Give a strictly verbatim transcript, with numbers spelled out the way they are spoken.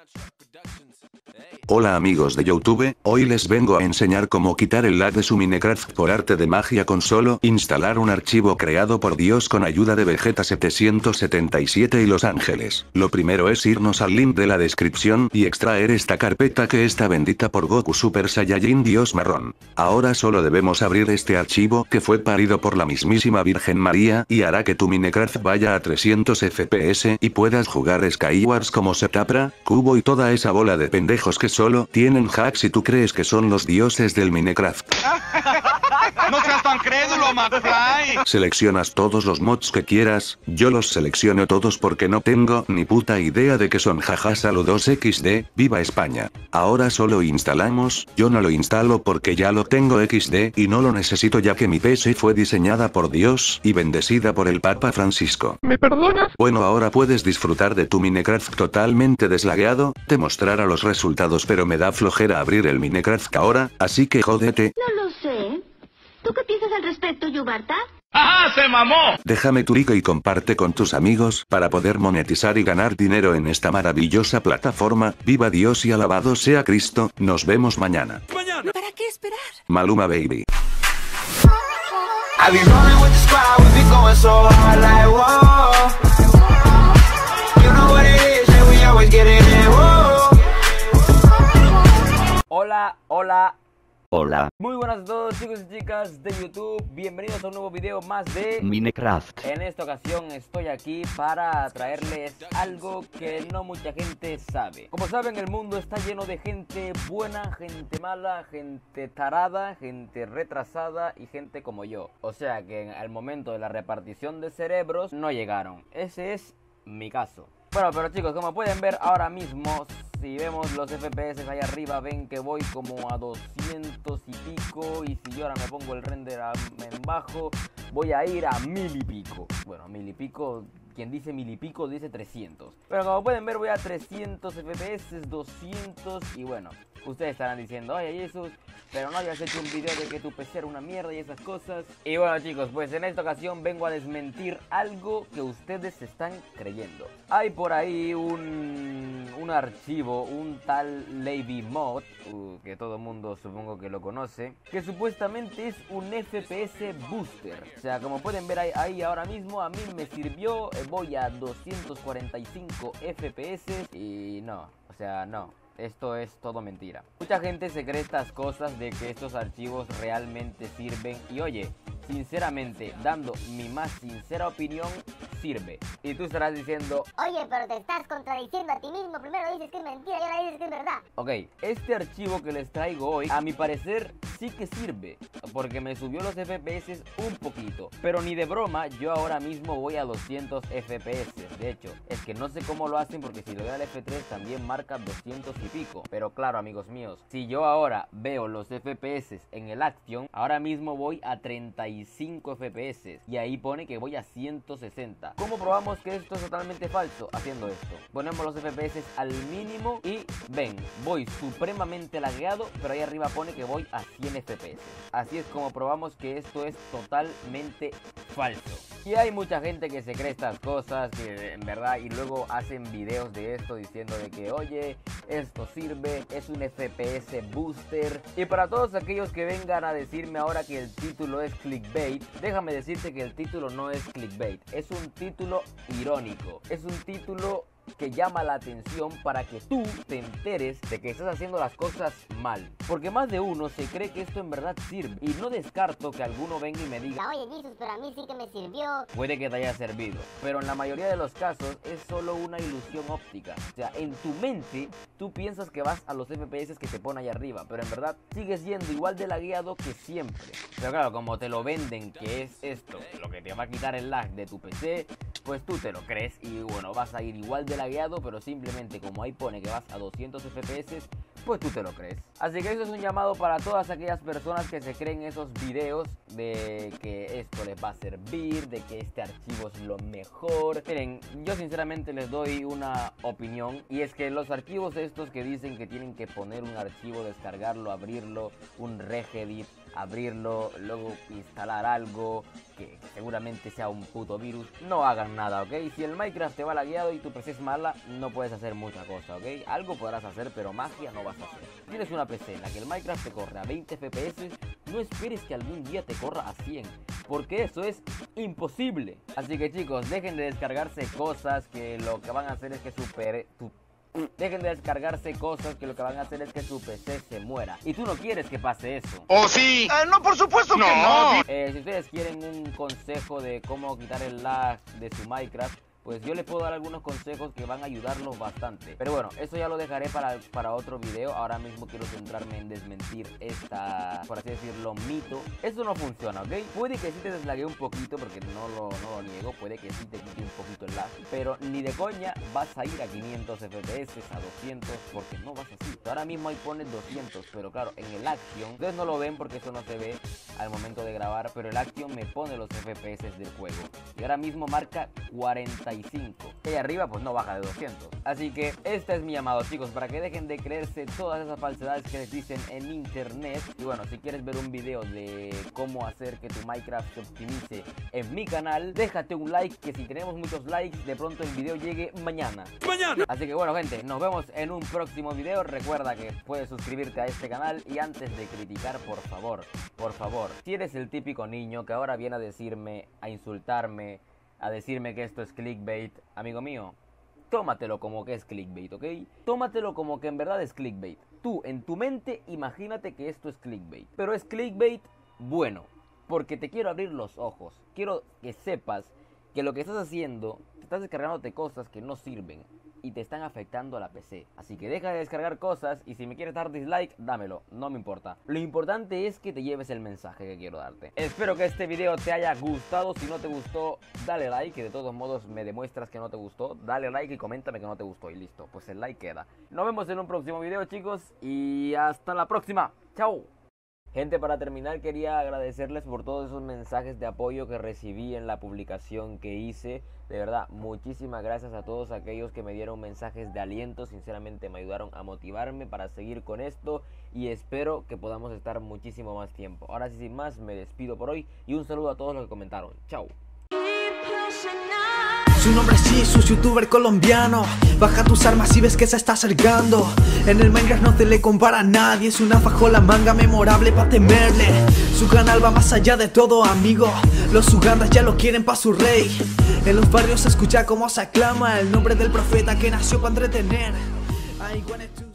Hola amigos de YouTube, hoy les vengo a enseñar cómo quitar el lag de su Minecraft por arte de magia con solo instalar un archivo creado por Dios con ayuda de Vegeta setecientos setenta y siete y Los Ángeles. Lo primero es irnos al link de la descripción y extraer esta carpeta que está bendita por Goku Super Saiyajin Dios Marrón. Ahora solo debemos abrir este archivo que fue parido por la mismísima Virgen María y hará que tu Minecraft vaya a trescientos F P S y puedas jugar Skywars como Setapra, Cubo y toda esa bola de pendejos que solo tienen hacks y tú crees que son los dioses del Minecraft. ¡No seas tan crédulo, McFly! Seleccionas todos los mods que quieras, yo los selecciono todos porque no tengo ni puta idea de qué son. Jaja, saludos equis de, viva España. Ahora solo instalamos, yo no lo instalo porque ya lo tengo equis de y no lo necesito ya que mi P C fue diseñada por Dios y bendecida por el Papa Francisco. ¿Me perdonas? Bueno, ahora puedes disfrutar de tu Minecraft totalmente deslagueado, te mostrará los resultados pero me da flojera abrir el Minecraft ahora, así que jódete. No lo sé. ¿Tú qué piensas al respecto, Yubarta? ¡Ajá, se mamó! Déjame tu like y comparte con tus amigos para poder monetizar y ganar dinero en esta maravillosa plataforma. Viva Dios y alabado sea Cristo, nos vemos mañana. ¡Mañana! ¿Para qué esperar? Maluma Baby. Hola, hola. Hola, Muy buenas a todos chicos y chicas de YouTube, bienvenidos a un nuevo video más de Minecraft. En esta ocasión estoy aquí para traerles algo que no mucha gente sabe. Como saben, el mundo está lleno de gente buena, gente mala, gente tarada, gente retrasada y gente como yo. O sea que al momento de la repartición de cerebros no llegaron. Ese es mi caso. Bueno, pero chicos, como pueden ver ahora mismo, si vemos los F P S ahí arriba, ven que voy como a doscientos y pico. Y si yo ahora me pongo el render a, en bajo, voy a ir a mil y pico. Bueno, mil y pico, quien dice mil y pico dice trescientos. Pero como pueden ver voy a trescientos F P S, doscientos y bueno, ustedes estarán diciendo, oye Jesús, pero no habías hecho un video de que tu P C era una mierda y esas cosas. Y bueno chicos, pues en esta ocasión vengo a desmentir algo que ustedes están creyendo. Hay por ahí un, un archivo, un tal LavyMod, uh, que todo el mundo supongo que lo conoce, que supuestamente es un F P S booster. O sea, como pueden ver ahí, ahí ahora mismo, a mí me sirvió, eh, voy a doscientos cuarenta y cinco F P S y no, o sea, no. Esto es todo mentira. Mucha gente se cree estas cosas de que estos archivos realmente sirven. Y oye, sinceramente, dando mi más sincera opinión, sirve. Y tú estarás diciendo, Oye, pero te estás contradiciendo a ti mismo. Primero dices que es mentira y ahora dices que es verdad. ok, este archivo que les traigo hoy, a mi parecer sí que sirve, porque me subió los F P S un poquito. Pero ni de broma, yo ahora mismo voy a doscientos F P S. De hecho, es que no sé cómo lo hacen, porque si lo doy al F tres también marca doscientos y pico. Pero claro, amigos míos, si yo ahora veo los F P S en el Action, ahora mismo voy a treinta y cinco F P S y ahí pone que voy a ciento sesenta. ¿Cómo probamos que esto es totalmente falso? Haciendo esto, ponemos los F P S al mínimo y ven, voy supremamente lagueado, pero ahí arriba pone que voy a cien F P S. Así es como probamos que esto es totalmente falso. Y hay mucha gente que se cree estas cosas, que en verdad, y luego hacen videos de esto diciendo de que oye, esto sirve, es un F P S booster. Y para todos aquellos que vengan a decirme ahora que el título es clickbait, déjame decirte que el título no es clickbait, es un título irónico, es un título que llama la atención para que tú te enteres de que estás haciendo las cosas mal. Porque más de uno se cree que esto en verdad sirve. Y no descarto que alguno venga y me diga, Oye, Jesus, pero a mí sí que me sirvió. puede que te haya servido, pero en la mayoría de los casos es solo una ilusión óptica. O sea, en tu mente tú piensas que vas a los F P S que te pone ahí arriba, pero en verdad sigues yendo igual de lagueado que siempre. Pero claro, como te lo venden que es esto lo que te va a quitar el lag de tu P C, pues tú te lo crees y bueno, vas a ir igual de lagueado, pero simplemente como ahí pone que vas a doscientos F P S, pues tú te lo crees. Así que eso es un llamado para todas aquellas personas que se creen esos videos de que esto les va a servir, de que este archivo es lo mejor. Miren, yo sinceramente les doy una opinión, y es que los archivos estos que dicen que tienen que poner un archivo, descargarlo, abrirlo, un regedit, abrirlo, luego instalar algo que, que seguramente sea un puto virus. No hagan nada, ¿ok? Si el Minecraft te va lagueado y tu P C es mala, no puedes hacer mucha cosa, ¿ok? Algo podrás hacer, pero magia no vas a hacer. Si tienes una P C en la que el Minecraft te corre a veinte F P S, no esperes que algún día te corra a cien, porque eso es imposible. Así que chicos, dejen de descargarse cosas que lo que van a hacer es que supere tu... Dejen de descargarse cosas que lo que van a hacer es que su P C se muera. Y tú no quieres que pase eso. ¿Oh, sí? Eh, no, por supuesto no. que no. Eh, si ustedes quieren un consejo de cómo quitar el lag de su Minecraft, pues yo les puedo dar algunos consejos que van a ayudarlos bastante. Pero bueno, eso ya lo dejaré para, para otro video. Ahora mismo quiero centrarme en desmentir esta, por así decirlo, mito. Eso no funciona, ¿ok? Puede que sí te deslague un poquito, porque no lo, no lo niego. Puede que sí te quite un poquito el lag, pero ni de coña vas a ir a quinientos F P S, a doscientos, porque no vas así. Ahora mismo ahí pones doscientos, pero claro, en el Action, ustedes no lo ven porque eso no se ve al momento de grabar, pero el Action me pone los F P S del juego. Y ahora mismo marca cuarenta y cinco. Y arriba pues no baja de doscientos. Así que este es mi llamado, chicos, para que dejen de creerse todas esas falsedades que les dicen en internet. Y bueno, si quieres ver un video de cómo hacer que tu Minecraft se optimice en mi canal, déjate un like, que si tenemos muchos likes, de pronto el video llegue mañana. ¡Mañana! Así que bueno, gente, nos vemos en un próximo video. Recuerda que puedes suscribirte a este canal. Y antes de criticar, por favor, por favor, si eres el típico niño que ahora viene a decirme, a insultarme, a decirme que esto es clickbait, amigo mío, tómatelo como que es clickbait, ¿ok? Tómatelo como que en verdad es clickbait. Tú, en tu mente, imagínate que esto es clickbait. Pero es clickbait bueno, porque te quiero abrir los ojos. Quiero que sepas que lo que estás haciendo, te estás descargándote cosas que no sirven y te están afectando a la P C. Así que deja de descargar cosas, y si me quieres dar dislike, dámelo, no me importa. Lo importante es que te lleves el mensaje que quiero darte. Espero que este video te haya gustado. Si no te gustó, dale like, que de todos modos me demuestras que no te gustó. Dale like y coméntame que no te gustó y listo, pues el like queda. Nos vemos en un próximo video, chicos, y hasta la próxima. Chao. Gente, para terminar quería agradecerles por todos esos mensajes de apoyo que recibí en la publicación que hice. De verdad, muchísimas gracias a todos aquellos que me dieron mensajes de aliento. Sinceramente me ayudaron a motivarme para seguir con esto, y espero que podamos estar muchísimo más tiempo. Ahora sí, sin más, me despido por hoy y un saludo a todos los que comentaron. Chao. Su nombre es Jesus, youtuber colombiano. Baja tus armas y ves que se está acercando. En el Minecraft no se le compara a nadie. Es una fajola manga memorable pa' temerle. Su canal va más allá de todo, amigo. Los ugandas ya lo quieren pa' su rey. En los barrios se escucha cómo se aclama el nombre del profeta que nació para entretener. I wanted to